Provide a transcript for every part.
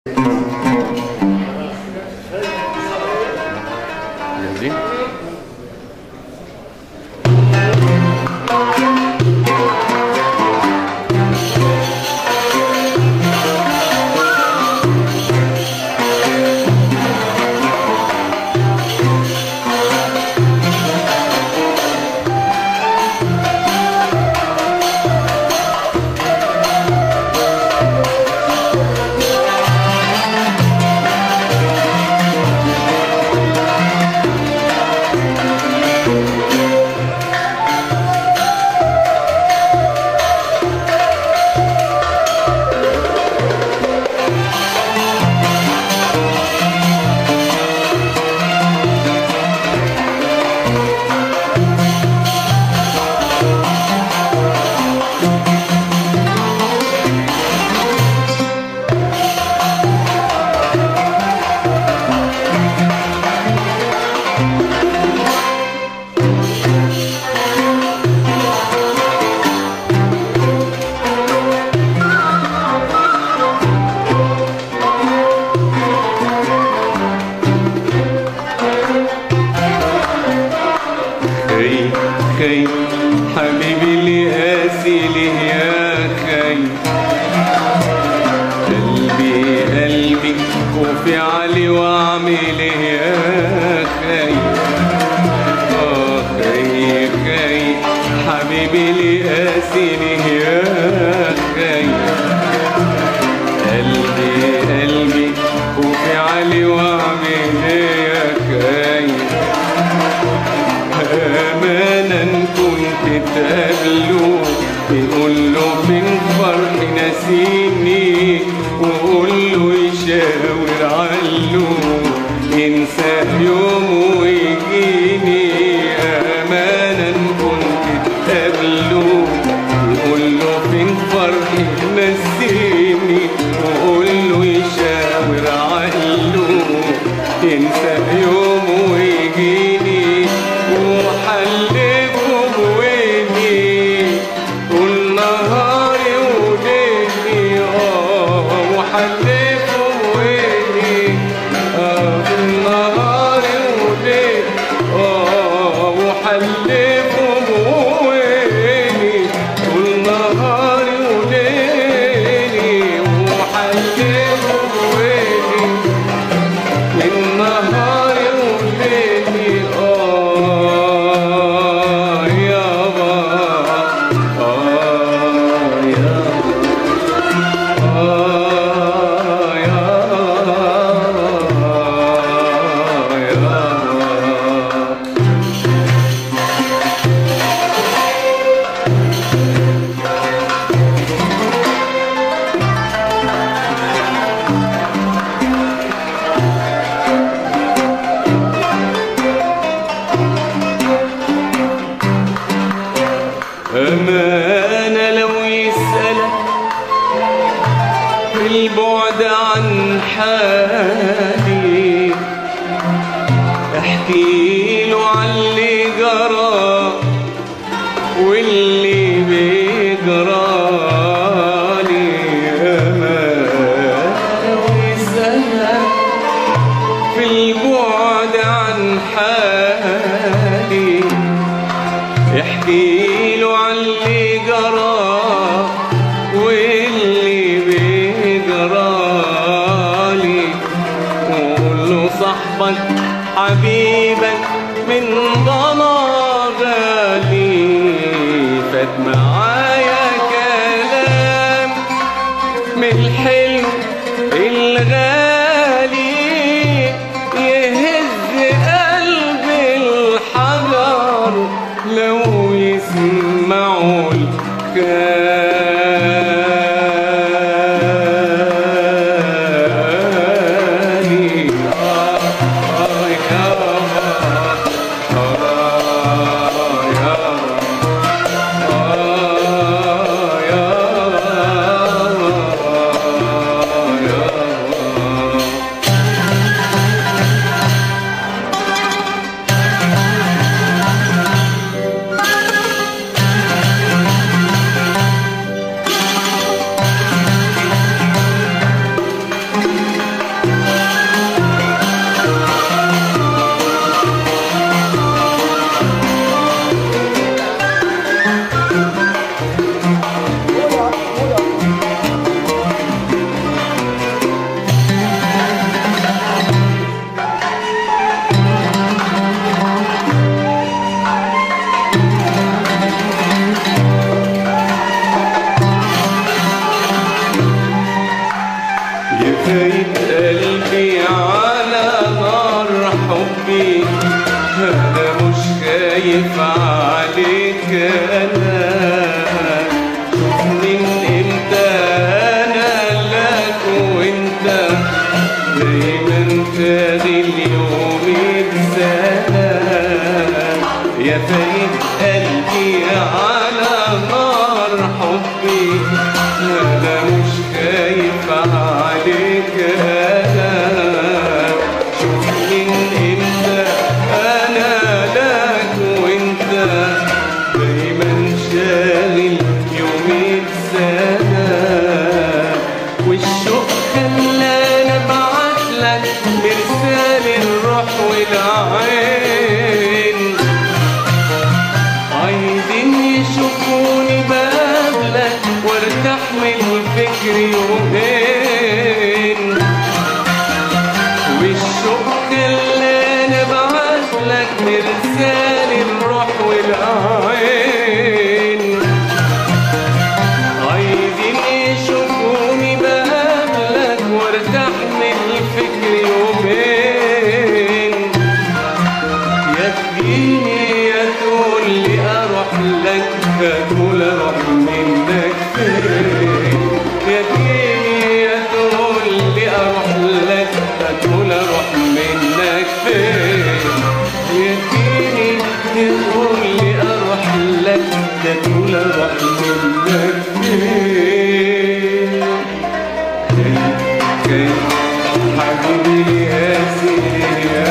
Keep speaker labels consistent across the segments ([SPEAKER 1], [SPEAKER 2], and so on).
[SPEAKER 1] حبيبي اللي قاسي ليه يا خي، قلبي خوفي علي واعمل ايه يا خي. خي حبيبي اللي قاسي ليه يا خي، قلبي خوفي علي واعمل ايه يا خي. امانا كنت تقابله يقول له من فرح نسيني، وقول له يشاور عنه ينسى يوم ويجيني. امانا كنت تقابله يقول له من فرح نسيني، وقول له يشاور عنه ينسى يوم ويجيني. وحلفه بويني طول نهاري وليلي، وحلفه بويني طول نهاري وليلي، وحلفه بويني طول نهاري وليلي، وحلفه بويني من نهاري وليلي. أمانة لو يسألك في البعد عن حالي، احكي له عن اللي جرى واللي بيجرالي. أمانة لو يسألك في البعد عن حالي، احكي له عن اللي جرى واللي بيجرالي. وقول له صاحبك حبيبك من ضنا غالي، فات معايا كلام من الحلو الغالي، يهز قلب الحجر لو يسمعوا الكلام. يا فايت قلبي على نار حبي، أنا مش خايف عليك أنا. شوف من إمتى أنا لك وإنت دايما شاغل يومي بسنة. يا فايت قلبي على نار حبي، أنا مش خايف عليك أنا. شوف من إمتى أنا لك وإنت دايما شاغل يومي بسنة. والشوق خلاني أبعتلك مرسال الروح والعين، عايزين يشوفوني بقابلك وارتاح من الفكر يومين. والشوق خلاني ابعتلك مرسال الروح والعين، عايزين يشوفوني بقابلك وارتاح من الفكر يومين. يا تجيني يا تقولي اروح لك، هتقول اروح منك فين. يا تجيني يا تقولي اروح لك، هتقول اروح منك فين. يا تجيني يا تقولي اروح لك، هتقول اروح منك فين. كيف حبيبي يا سيدي يا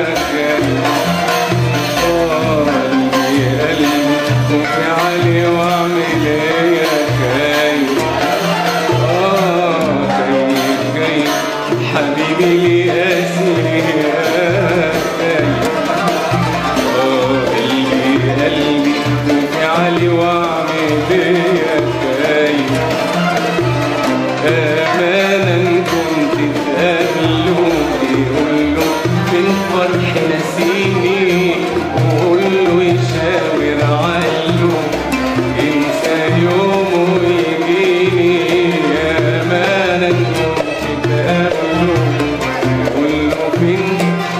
[SPEAKER 1] علي واعمل ايه يا كيف. كيف حبيبي لي قاسي يا كيف. قلبي خوفي علي واعمل ايه يا كيف. امانا كنت تقابله يقوله من فرح نسيني، وقوله يشاور عقله ينسى يومه ويجيني. يا امانا كنت تقابله يقوله فين.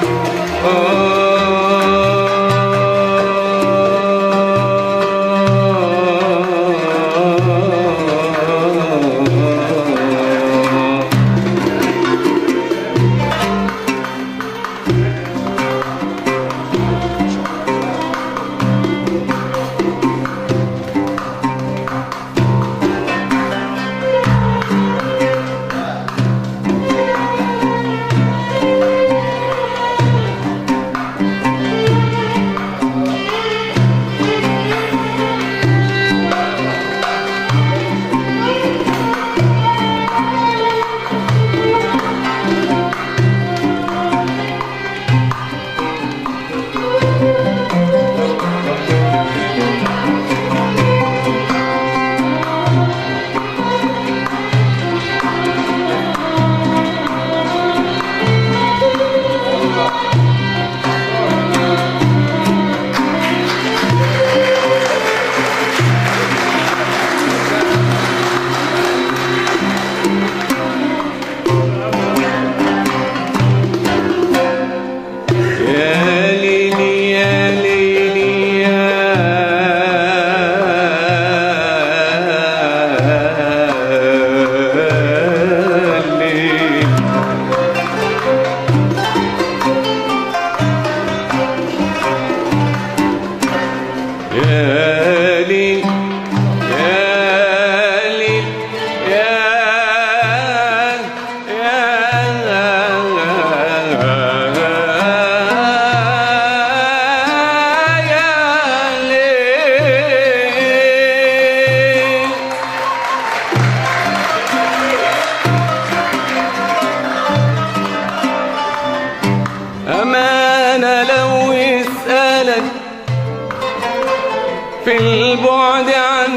[SPEAKER 1] في البعد عن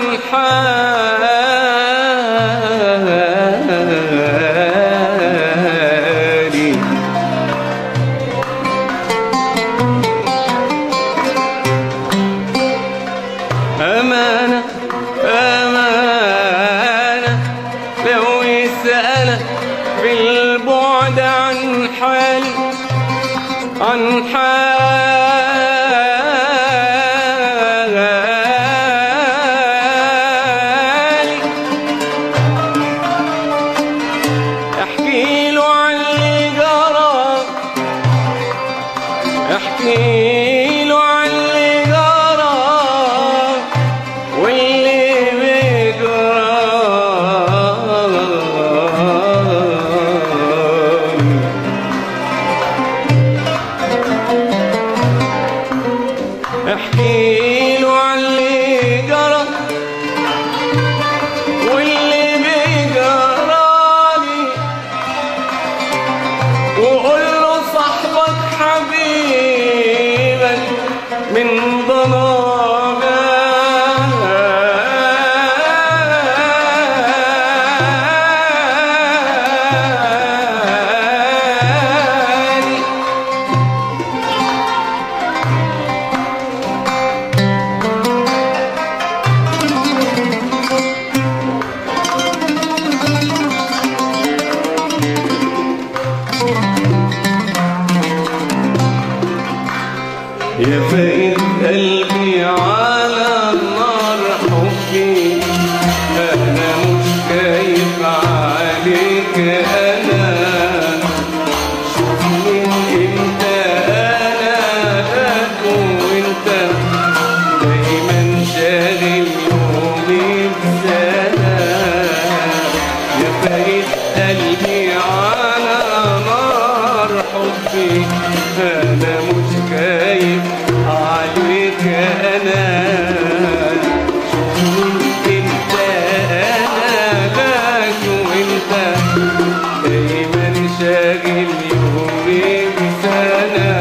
[SPEAKER 1] حالي أمانة أمانة لو يسألك البعد عن حالي عن حالي احكي له عن اللي جرى احكي له عن اللي جرى واللي بيجرى احكي له عن اللي جرى واللي بيجرالي وقول له صاحبك حبيبك من يا فايت قلبي على النار حبي أنا مش خايف عليك أنا شوف من إمتى أنا لك وإنت دايما شاغل يومي بسنة يا فايت قلبي على نار حبي أنا مش خايف عليك أنا شوف أنت أنا لك وأنت دايما شاغل يومي بسنة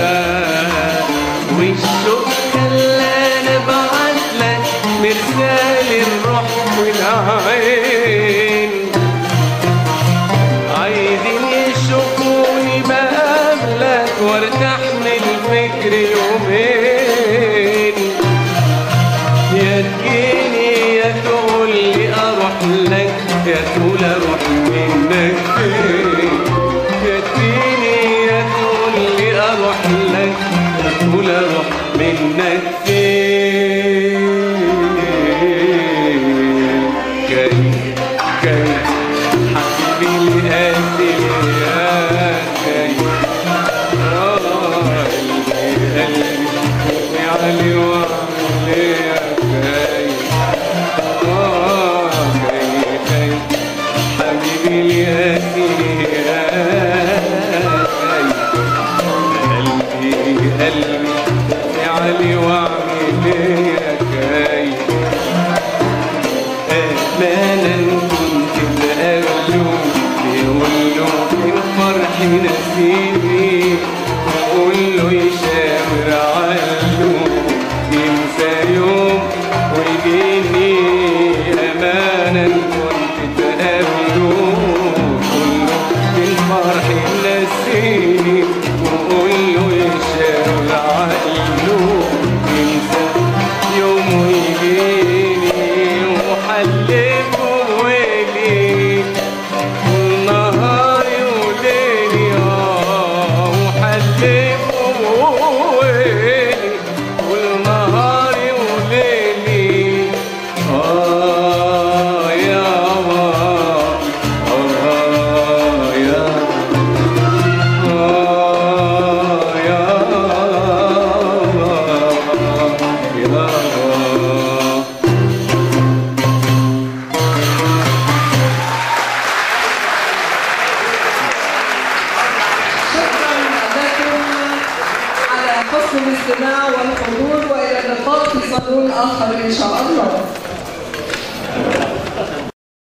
[SPEAKER 1] والشوق خلاني أبعتلك مرسال الروح والعين عايزين يشوفوني بقابلك وارتاح من الفكر يومين يا تجيني يا تقول لي اروح لك يا تقول اروح منك فين يا تجيني يا تقول لي اروح لك يا تقول اروح منك فين جاي جاي حبيبي القاسي يا جاي علي وعلي يا جاي جاي حبيبي القاسي يا جاي قلبي يا علي وعلي يا جاي امانا كنت بقابله يقول له الفرح نسيني واقول له يشاور عقله ينسى يوم ويجيني امانا كنت بقابله كله الفرح نسيني واقول له يشاور عقله ينسى يوم ويجيني وحلفه ويلي ونهاري وليلي وحلفه ويلي والنهاري وليلي يابا
[SPEAKER 2] حسن الاستماع والحضور، وإلى اللقاء في صالون آخر إن شاء الله.